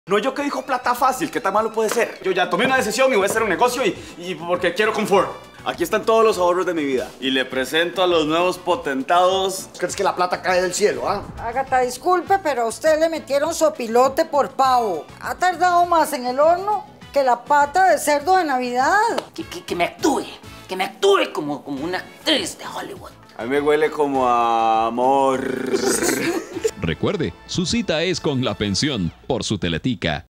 No, yo que dijo plata fácil, ¿qué tan malo puede ser? Yo ya tomé una decisión y voy a hacer un negocio y porque quiero confort. Aquí están todos los ahorros de mi vida. Y le presento a los nuevos potentados. ¿Crees que la plata cae del cielo, ah? Ágata, disculpe, pero a usted le metieron sopilote por pavo. Ha tardado más en el horno que la pata de cerdo de Navidad. Que me actúe como una actriz de Hollywood. A mí me huele como a amor. Recuerde, su cita es con la pensión por su Teletica.